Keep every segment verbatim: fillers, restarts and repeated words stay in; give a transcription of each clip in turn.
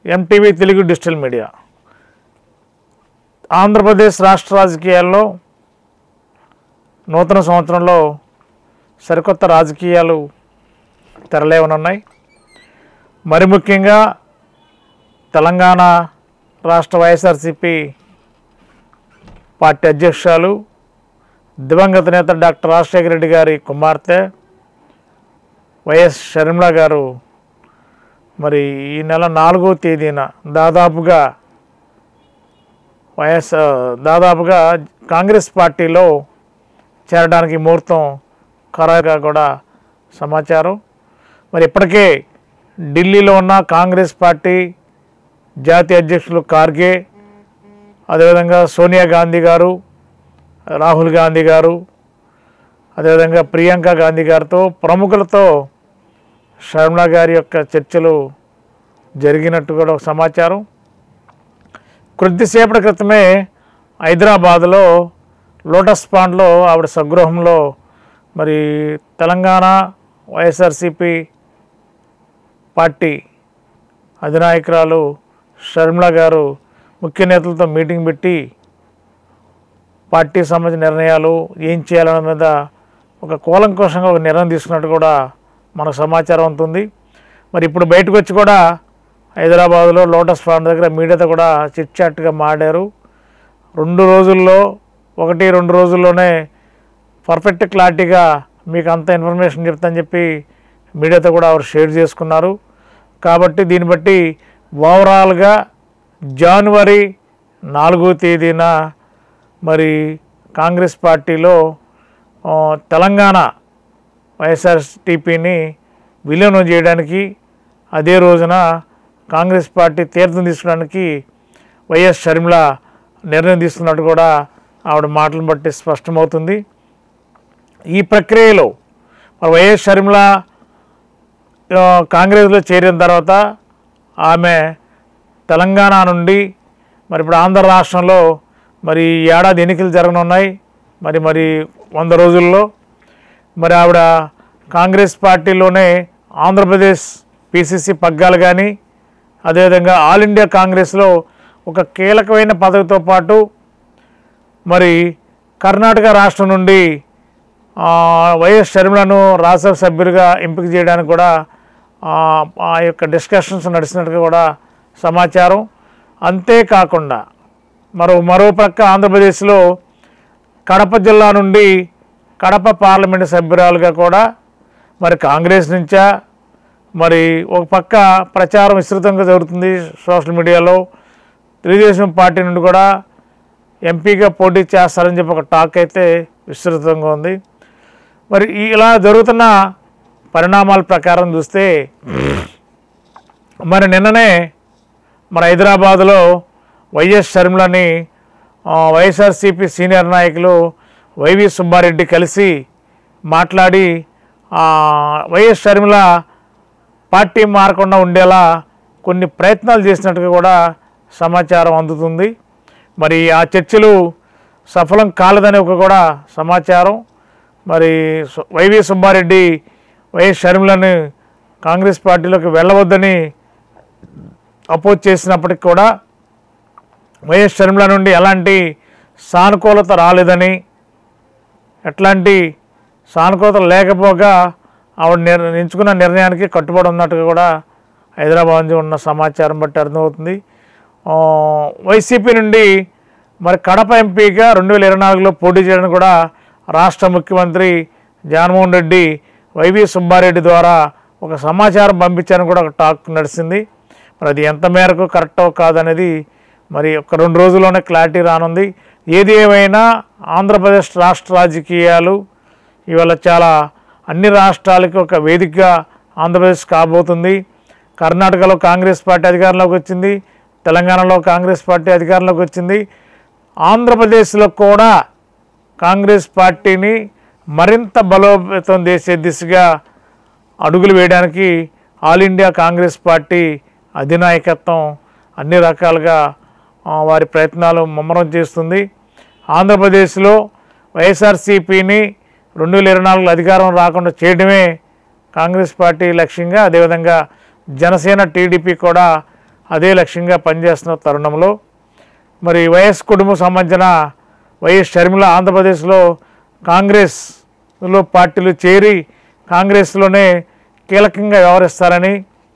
MTV Telugu digital media. Andhra Pradesh రాష్ట్ర రాజకీయాల్లో నూతన సంవత్సరంలో సరికొత్త రాజకీయాలు తెరలేవనున్నాయి. మరి ముఖ్యంగా తెలంగాణ రాష్ట్ర వైఎస్ఆర్సీపీ పార్టీ అధ్యక్షురాలు దివంగత నేత డాక్టర్ రాజశేఖర రెడ్డి గారి కుమార్తె వైఎస్ షర్మిల గారు మరి ఈ నెల నాలుగో తేదీన దాదాపుగా వైఎస్ దాదాపుగా కాంగ్రెస్ పార్టీలో చేరడానికి ముహూర్తం ఖరారుగా కూడా సమాచారం. మరి ఇప్పటికే ఢిల్లీలో ఉన్న కాంగ్రెస్ పార్టీ జాతీయ అధ్యక్షులు ఖార్గే, అదేవిధంగా సోనియా గాంధీ గారు, రాహుల్ గాంధీ గారు, అదేవిధంగా ప్రియాంక గాంధీ గారితో ప్రముఖులతో షర్మిల గారి యొక్క చర్చలు జరిగినట్టు కూడా ఒక సమాచారం. కొద్దిసేపటి క్రితమే హైదరాబాద్లో లోటస్ పాండ్లో ఆవిడ స్వగృహంలో మరి తెలంగాణ వైఎస్ఆర్సీపీ పార్టీ అధినాయకురాలు షర్మిల గారు ముఖ్య నేతలతో మీటింగ్ పెట్టి పార్టీకి సంబంధించిన నిర్ణయాలు ఏం చేయాలనే మీద ఒక కూలంకషంగా ఒక నిర్ణయం తీసుకున్నట్టు కూడా మనకు సమాచారం ఉంటుంది. మరి ఇప్పుడు బయటకు వచ్చి కూడా హైదరాబాద్లో లోటస్ పాండ్ దగ్గర మీడియాతో కూడా చిట్ చాట్గా మాట్లాడారు. రెండు రోజుల్లో ఒకటి రెండు రోజుల్లోనే పర్ఫెక్ట్ క్లారిటీగా మీకు అంత ఇన్ఫర్మేషన్ చెప్తానని చెప్పి మీడియాతో కూడా ಅವರು షేర్ చేసుకున్నారు. కాబట్టి దీన్ని బట్టి ఓవరాల్గా జనవరి నాలుగో తేదీన మరి కాంగ్రెస్ పార్టీలో తెలంగాణ వైఎస్ఆర్టీపీని విలీనం చేయడానికి, అదే రోజున కాంగ్రెస్ పార్టీ తీర్థం తీసుకోవడానికి వైఎస్ షర్మిల నిర్ణయం తీసుకున్నట్టు కూడా ఆవిడ మాటలను బట్టి స్పష్టమవుతుంది. ఈ ప్రక్రియలో మరి వైఎస్ షర్మిల కాంగ్రెస్లో చేరిన తర్వాత ఆమె తెలంగాణ నుండి మరి ఇప్పుడు ఆంధ్ర రాష్ట్రంలో మరి ఏడాది ఎన్నికలు జరగనున్నాయి. మరి మరి వంద రోజుల్లో మరి ఆవిడ కాంగ్రెస్ పార్టీలోనే ఆంధ్రప్రదేశ్ పీసీసీ పగ్గాలు కానీ, అదేవిధంగా ఆల్ ఇండియా కాంగ్రెస్లో ఒక కీలకమైన పదవితో పాటు మరి కర్ణాటక రాష్ట్రం నుండి వైఎస్ షర్మిలను రాజ్యసభ సభ్యులుగా ఎంపిక చేయడానికి కూడా ఆ యొక్క డిస్కషన్స్ నడిచినట్టుగా కూడా సమాచారం. అంతేకాకుండా మరో మరో ప్రక్క ఆంధ్రప్రదేశ్లో కడప జిల్లా నుండి కడప పార్లమెంటు సభ్యురాలుగా కూడా మరి కాంగ్రెస్ నుంచా మరి ఒక పక్క ప్రచారం విస్తృతంగా జరుగుతుంది సోషల్ మీడియాలో. తెలుగుదేశం పార్టీ నుండి కూడా ఎంపీగా పోటీ చేస్తారని చెప్పి ఒక టాక్ అయితే విస్తృతంగా ఉంది. మరి ఇలా జరుగుతున్న పరిణామాల ప్రకారం చూస్తే మరి నిన్ననే మన హైదరాబాదులో వైఎస్ షర్మిలని వైఎస్ఆర్సీపీ సీనియర్ నాయకులు వైవి సుబ్బారెడ్డి కలిసి మాట్లాడి వైఎస్ షర్మిల పార్టీ మారకుండా ఉండేలా కొన్ని ప్రయత్నాలు చేసినట్టుగా కూడా సమాచారం అందుతుంది. మరి ఆ చర్చలు సఫలం కాలేదని ఒక కూడా సమాచారం. మరి వైవి సుబ్బారెడ్డి వైఎస్ షర్మిలను కాంగ్రెస్ పార్టీలోకి వెళ్ళవద్దని అపోజ్ చేసినప్పటికి కూడా వైఎస్ షర్మిల నుండి ఎలాంటి సానుకూలత రాలేదని, ఎట్లాంటి సానుకూలత లేకపోగా ఆవిడ నిర్ ఎంచుకున్న నిర్ణయానికి కట్టుబడి ఉన్నట్టుగా కూడా హైదరాబాద్ నుంచి ఉన్న సమాచారం బట్టి అర్థమవుతుంది. వైసీపీ నుండి మరి కడప ఎంపీగా రెండు వేల ఇరవై నాలుగులో పోటీ చేయడానికి కూడా రాష్ట్ర ముఖ్యమంత్రి జగన్మోహన్ రెడ్డి వైవి సుబ్బారెడ్డి ద్వారా ఒక సమాచారం పంపించారని కూడా ఒక టాక్ నడిచింది. మరి అది ఎంత మేరకు కరెక్టో కాదనేది మరి ఒక రెండు రోజుల్లోనే క్లారిటీ రానుంది. ఏది ఏమైనా ఆంధ్రప్రదేశ్ రాష్ట్ర రాజకీయాలు ఇవాళ చాలా అన్ని రాష్ట్రాలకి ఒక వేదికగా ఆంధ్రప్రదేశ్ కాబోతుంది. కర్ణాటకలో కాంగ్రెస్ పార్టీ అధికారంలోకి వచ్చింది, తెలంగాణలో కాంగ్రెస్ పార్టీ అధికారంలోకి వచ్చింది. ఆంధ్రప్రదేశ్లో కూడా కాంగ్రెస్ పార్టీని మరింత బలోపేతం చేసే దిశగా అడుగులు వేయడానికి ఆల్ ఇండియా కాంగ్రెస్ పార్టీ అధినాయకత్వం అన్ని రకాలుగా వారి ప్రయత్నాలు ముమ్మరం చేస్తుంది. ఆంధ్రప్రదేశ్లో వైఎస్ఆర్సీపీని రెండు వేల ఇరవై నాలుగులో అధికారం రాకుండా చేయడమే కాంగ్రెస్ పార్టీ లక్ష్యంగా, అదేవిధంగా జనసేన టీడీపీ కూడా అదే లక్ష్యంగా పనిచేస్తున్న తరుణంలో మరి వైఎస్ కుటుంబం సంబంధించిన వైఎస్ షర్మిల ఆంధ్రప్రదేశ్లో కాంగ్రెస్లో పార్టీలు చేరి కాంగ్రెస్లోనే కీలకంగా వ్యవహరిస్తారని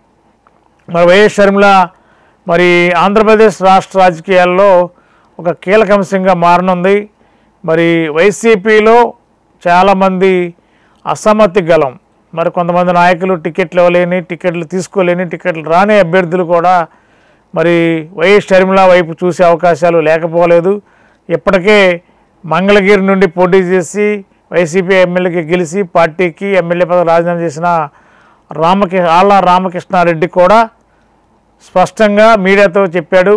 మరి వైఎస్ షర్మిల మరి ఆంధ్రప్రదేశ్ రాష్ట్ర రాజకీయాల్లో ఒక కీలక అంశంగా మారనుంది. మరి వైసీపీలో చాలామంది అసమ్మతి గలం, మరి కొంతమంది నాయకులు టికెట్లు ఇవ్వలేని, టికెట్లు తీసుకోలేని, టికెట్లు రాని అభ్యర్థులు కూడా మరి వైఎస్ షర్మిల వైపు చూసే అవకాశాలు లేకపోలేదు. ఇప్పటికే మంగళగిరి నుండి పోటీ చేసి వైసీపీ ఎమ్మెల్యేకి గెలిచి పార్టీకి ఎమ్మెల్యే పదవి రాజీనామా చేసిన రామకి ఆళ్ళ రామకృష్ణారెడ్డి కూడా స్పష్టంగా మీడియాతో చెప్పాడు,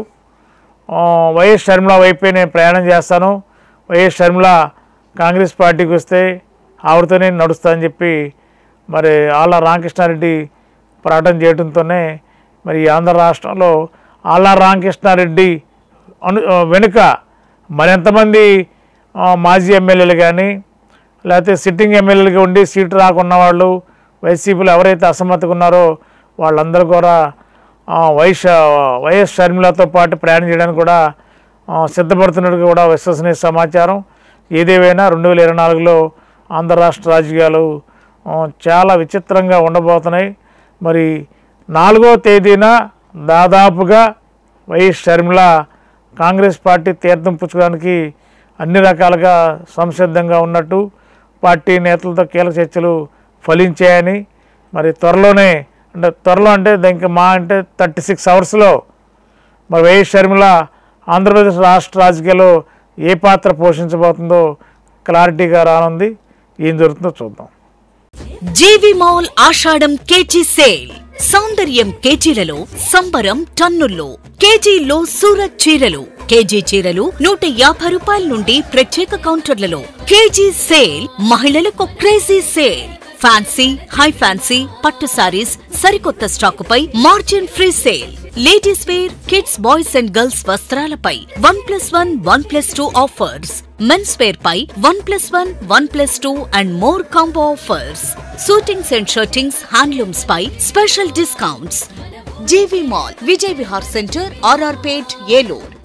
వైఎస్ షర్మిల వైపే నేను ప్రయాణం చేస్తాను, వైఎస్ షర్మిల కాంగ్రెస్ పార్టీకి వస్తే ఆవిడతోనే నడుస్తానని చెప్పి మరి ఆళ్ళ రామకృష్ణారెడ్డి ప్రకటన చేయడంతోనే మరి ఆంధ్ర రాష్ట్రంలో ఆళ్ళ రామకృష్ణారెడ్డి అను వెనుక మరెంతమంది మాజీ ఎమ్మెల్యేలు కానీ లేకపోతే సిట్టింగ్ ఎమ్మెల్యేలుగా ఉండి సీటు రాకున్న వాళ్ళు వైసీపీలో ఎవరైతే అసమ్మతిగా ఉన్నారో వాళ్ళందరూ కూడా వైఎస్ వైఎస్ షర్మిలతో పాటు ప్రయాణం చేయడానికి కూడా సిద్ధపడుతున్నట్టుగా కూడా విశ్వసనీయ సమాచారం. ఏదేమైనా రెండు వేల ఇరవై నాలుగులో ఆంధ్ర రాష్ట్ర రాజకీయాలు చాలా విచిత్రంగా ఉండబోతున్నాయి. మరి నాలుగో తేదీన దాదాపుగా వైఎస్ షర్మిల కాంగ్రెస్ పార్టీ తీర్థం పుచ్చుకోవడానికి అన్ని రకాలుగా సంసిద్ధంగా ఉన్నట్టు పార్టీ నేతలతో కీలక చర్చలు ఫలించాయని, మరి త్వరలోనే అంటే త్వరలో అంటే దానికి మా అంటే థర్టీ సిక్స్ అవర్స్లో మరి వైఎస్ షర్మిల ఆంధ్రప్రదేశ్ రాష్ట్ర రాజకీయాల్లో ఏ పాత్ర పోషించబోతుందో క్లారిటీగా రానుంది. ఏం జరుగుతుందో చూద్దాం. GV mall Ashadham KG sale. సౌందర్యం కేజీలలో, సంబరం టన్నుల్లో. కేజీలో సూరత్ చీరలు, కేజీ చీరలు నూట యాభై రూపాయల నుండి ప్రత్యేక కౌంటర్లలో. కేజీ సేల్ మహిళలకు crazy sale. Fancy, high fancy, పట్టు సారీస్ సరికొత్త స్టాకుపై margin free sale. Ladies wear, kids, boys and girls వస్త్రాలపై one plus one one plus two offers. Men's wear పై one plus one one plus two and more combo offers. Suitings and shirtings, handlooms పై special discounts. GV mall, Vijay Vihar centre, RR Pet, Eluru.